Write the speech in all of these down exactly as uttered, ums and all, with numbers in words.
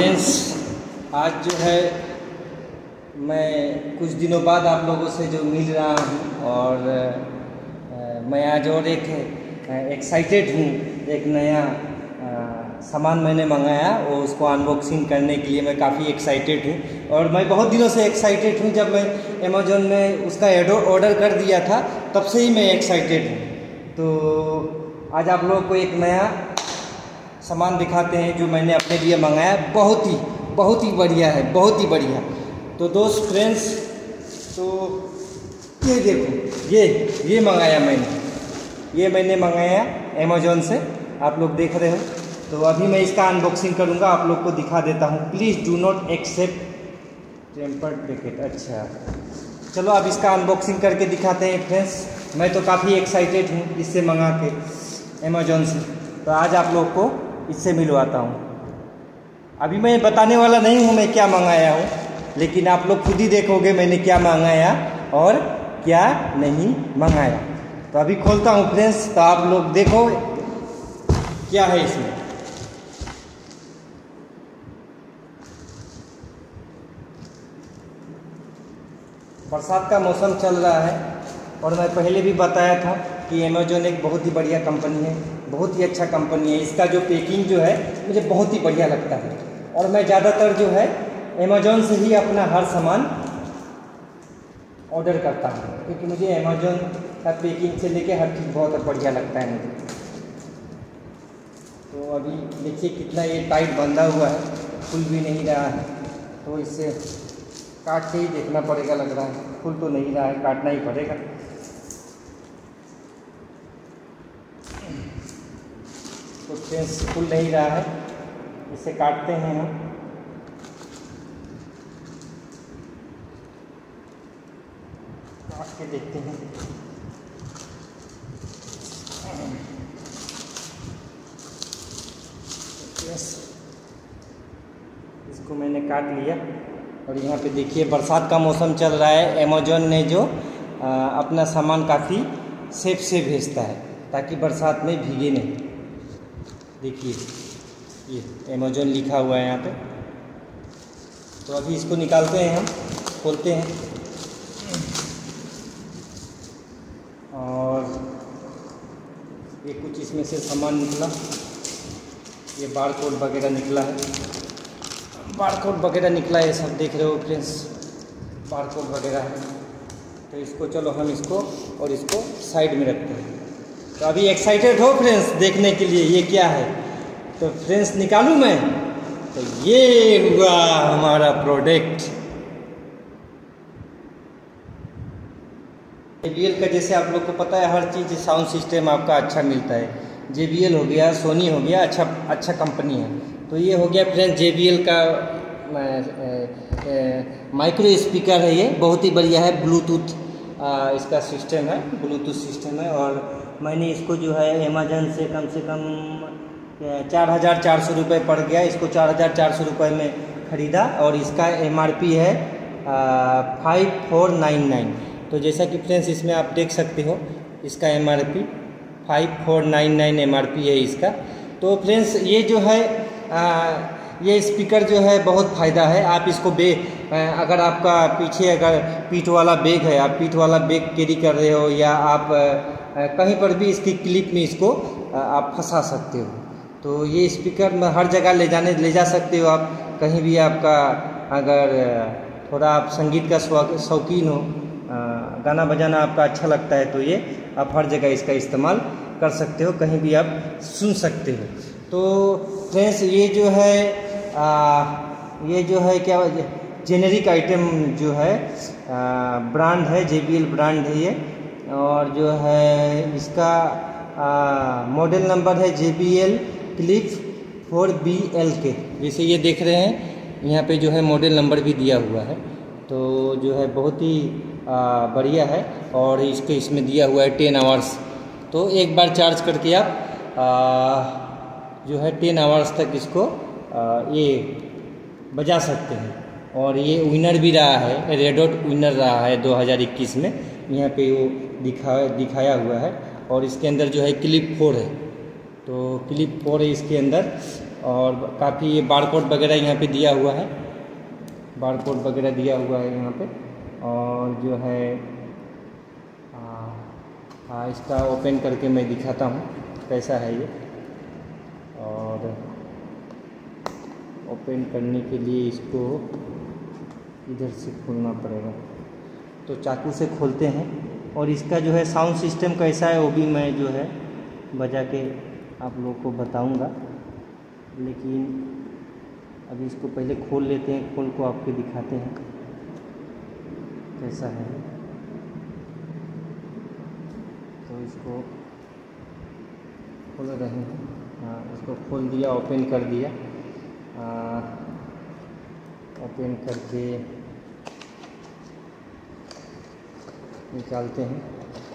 Friends, आज जो है मैं कुछ दिनों बाद आप लोगों से जो मिल रहा हूँ और आ, मैं आज और एक एक्साइटेड हूँ। एक नया आ, सामान मैंने मंगाया और उसको अनबॉक्सिंग करने के लिए मैं काफ़ी एक्साइटेड हूँ। और मैं बहुत दिनों से एक्साइटेड हूँ। जब मैं अमेज़ॉन में उसका ऑर्डर कर दिया था तब से ही मैं एक्साइटेड हूँ। तो आज आप लोगों को एक नया सामान दिखाते हैं जो मैंने अपने लिए मंगाया। बहुत ही बहुत ही बढ़िया है, बहुत ही बढ़िया। तो दोस्त फ्रेंड्स, तो ये देखो, ये ये मंगाया मैंने, ये मैंने मंगाया अमेज़ॉन से, आप लोग देख रहे हो। तो अभी मैं इसका अनबॉक्सिंग करूंगा, आप लोग को दिखा देता हूँ। Please do not accept tampered packet. अच्छा चलो अब इसका अनबॉक्सिंग करके दिखाते हैं फ्रेंड्स। मैं तो काफ़ी एक्साइटेड हूँ इससे मंगा के अमेज़ॉन से। तो आज आप लोग को इससे मिलवाता हूँ। अभी मैं बताने वाला नहीं हूँ मैं क्या मंगाया हूँ, लेकिन आप लोग खुद ही देखोगे मैंने क्या मंगाया और क्या नहीं मंगाया। तो अभी खोलता हूँ फ्रेंड्स, तो आप लोग देखो क्या है इसमें। बरसात का मौसम चल रहा है और मैं पहले भी बताया था कि अमेज़ॉन एक बहुत ही बढ़िया कंपनी है, बहुत ही अच्छा कंपनी है। इसका जो पैकिंग जो है मुझे बहुत ही बढ़िया लगता है और मैं ज़्यादातर जो है अमेज़ॉन से ही अपना हर सामान ऑर्डर करता हूँ, क्योंकि मुझे अमेज़ॉन का पैकिंग से लेके हर चीज़ बहुत बढ़िया लगता है मुझे। तो अभी देखिए कितना ये टाइट बंधा हुआ है, खुल भी नहीं रहा है। तो इससे काट के ही देखना पड़ेगा, लग रहा है खुल तो नहीं रहा है, काटना ही पड़ेगा। तो फ्रेंड्स खुल नहीं रहा है, इसे काटते हैं हम। काट के देखते हैं। इसको मैंने काट लिया और यहाँ पे देखिए बरसात का मौसम चल रहा है। अमेज़ॉन ने जो आ, अपना सामान काफ़ी सेफ से भेजता है ताकि बरसात में भीगे नहीं। देखिए ये अमेज़ॉन लिखा हुआ है यहाँ पे। तो अभी इसको निकालते हैं हम, खोलते हैं और ये कुछ इसमें से सामान निकला। ये बार कोड वगैरह निकला है, बार कोड वगैरह निकला है, सब देख रहे हो फ्रेंड्स, बार कोड वगैरह है। तो इसको चलो हम इसको और इसको साइड में रखते हैं। तो अभी एक्साइटेड हो फ्रेंड्स देखने के लिए ये क्या है। तो फ्रेंड्स निकालूं मैं, तो ये हुआ हमारा प्रोडक्ट जे बी एल का। जैसे आप लोग को पता है हर चीज़ साउंड सिस्टम आपका अच्छा मिलता है। जे बी एल हो गया, सोनी हो गया, अच्छा अच्छा कंपनी है। तो ये हो गया फ्रेंड्स जे बी एल का माइक्रो स्पीकर है। ये बहुत ही बढ़िया है, ब्लूटूथ इसका सिस्टम है, ब्लूटूथ सिस्टम है। और मैंने इसको जो है अमेज़ॉन से कम से कम चार हज़ार चार सौ रुपये पड़ गया। इसको चार हज़ार चार सौ रुपये में ख़रीदा और इसका एम आर पी है फाइव फोर नाइन नाइन। तो जैसा कि फ्रेंड्स इसमें आप देख सकते हो इसका M R P five four nine nine M R P है इसका। तो फ्रेंड्स ये जो है आ, ये स्पीकर जो है बहुत फ़ायदा है। आप इसको बे अगर आपका पीछे अगर पीठ वाला बैग है, आप पीठ वाला बैग कैरी कर रहे हो या आप आ, कहीं पर भी इसकी क्लिप में इसको आ, आप फंसा सकते हो। तो ये स्पीकर में हर जगह ले जाने ले जा सकते हो आप। कहीं भी आपका अगर थोड़ा आप संगीत का शौकीन हो, गाना बजाना आपका अच्छा लगता है, तो ये आप हर जगह इसका इस्तेमाल कर सकते हो, कहीं भी आप सुन सकते हो। तो फ्रेंड्स ये जो है आ, ये जो है क्या जेनेरिक आइटम जो है ब्रांड है, जे बी एल ब्रांड है ये। और जो है इसका मॉडल नंबर है J B L clip four B L K. जैसे ये देख रहे हैं यहाँ पे जो है मॉडल नंबर भी दिया हुआ है। तो जो है बहुत ही आ, बढ़िया है। और इसके इसमें दिया हुआ है टेन आवर्स। तो एक बार चार्ज करके आप आ, जो है टेन आवर्स तक इसको आ, ये बजा सकते हैं। और ये विनर भी रहा है, रेड डॉट विनर रहा है दो हज़ार इक्कीस में, यहाँ पे वो दिखा दिखाया हुआ है। और इसके अंदर जो है क्लिप फोर है, तो क्लिप फोर है इसके अंदर। और काफ़ी ये बारकोड वगैरह यहाँ पे दिया हुआ है, बारकोड वगैरह दिया हुआ है यहाँ पे। और जो है हाँ इसका ओपन करके मैं दिखाता हूँ कैसा है ये। और ओपन करने के लिए इसको इधर से खोलना पड़ेगा, तो चाकू से खोलते हैं। और इसका जो है साउंड सिस्टम कैसा है वो भी मैं जो है बजा के आप लोगों को बताऊंगा, लेकिन अभी इसको पहले खोल लेते हैं, खोल को आपको दिखाते हैं कैसा है। तो इसको खोल रहे हैं, हाँ इसको खोल दिया, ओपन कर दिया। ओपन करके निकालते हैं,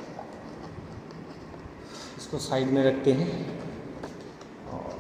इसको साइड में रखते हैं। और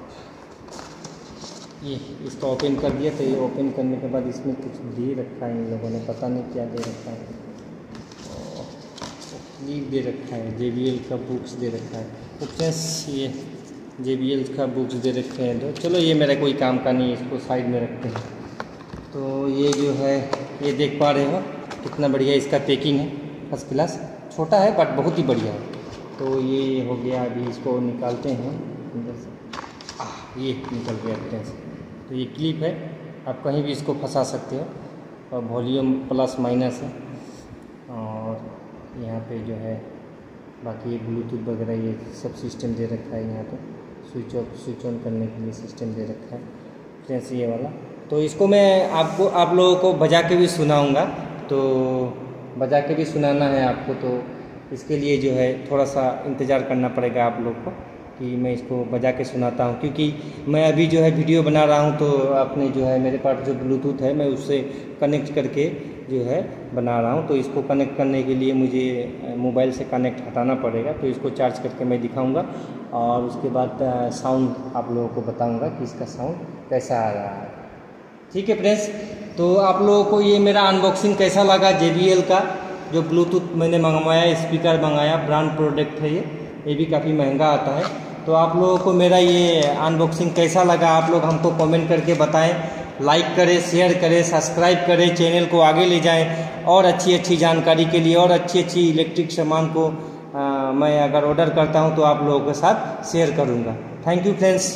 ये इसको ओपन कर दिया। तो ये ओपन करने के बाद इसमें कुछ दे रखा है इन लोगों ने, पता नहीं क्या दे रखा है। और क्लिप दे रखा है, जे बी एल का बुक्स दे रखा है। तो फ्रेंड्स ये जे बी एल का बुक्स दे रखे हैं, तो चलो ये मेरा कोई काम का नहीं है, इसको साइड में रखते हैं। तो ये जो है ये देख पा रहे हो कितना बढ़िया इसका पैकिंग है, फर्स्ट क्लास। छोटा है बट बहुत ही बढ़िया है। तो ये हो गया, अभी इसको निकालते हैं अंदर से। आ, ये निकल गया फ्रेंड्स। तो ये क्लिप है, आप कहीं भी इसको फंसा सकते हो। और वॉल्यूम प्लस माइनस है। और यहाँ पे जो है बाकी ये ब्लूटूथ वगैरह ये सब सिस्टम दे रखा है। यहाँ पे स्विच ऑफ स्विच ऑन करने के लिए सिस्टम दे रखा है फ्रेंड्स ये वाला। तो इसको मैं आपको आप लोगों को बजा के भी सुनाऊंगा, तो बजा के भी सुनाना है आपको। तो इसके लिए जो है थोड़ा सा इंतज़ार करना पड़ेगा आप लोग को कि मैं इसको बजा के सुनाता हूँ, क्योंकि मैं अभी जो है वीडियो बना रहा हूँ। तो अपने जो है मेरे पास जो ब्लूटूथ है मैं उससे कनेक्ट करके जो है बना रहा हूँ। तो इसको कनेक्ट करने के लिए मुझे मोबाइल से कनेक्ट हटाना पड़ेगा। तो इसको चार्ज करके मैं दिखाऊंगा और उसके बाद साउंड आप लोगों को बताऊंगा कि इसका साउंड कैसा आ रहा है। ठीक है फ्रेंड्स, तो आप लोगों को ये मेरा अनबॉक्सिंग कैसा लगा जे बी एल का जो ब्लूटूथ मैंने मंगवाया, स्पीकर मंगाया, ब्रांड प्रोडक्ट है ये ये भी काफ़ी महंगा आता है। तो आप लोगों को मेरा ये अनबॉक्सिंग कैसा लगा आप लोग हमको कमेंट करके बताएं। लाइक करें, शेयर करें, सब्सक्राइब करें, चैनल को आगे ले जाएं। और अच्छी अच्छी जानकारी के लिए और अच्छी अच्छी इलेक्ट्रिक सामान को आ, मैं अगर ऑर्डर करता हूं तो आप लोगों के साथ शेयर करूंगा। Thank you friends.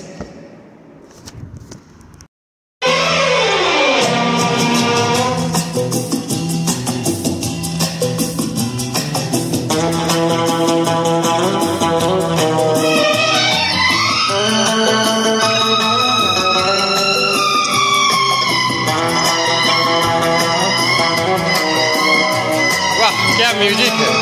क्या म्यूजिक है।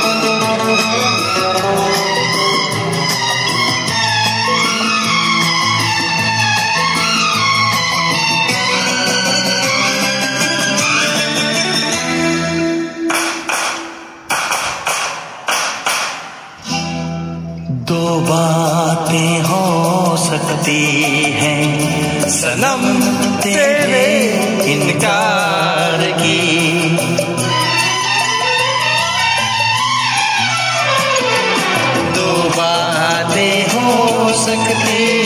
दो बातें हो सकती हैं सनम तेरे इनकार की, बातें हो सकती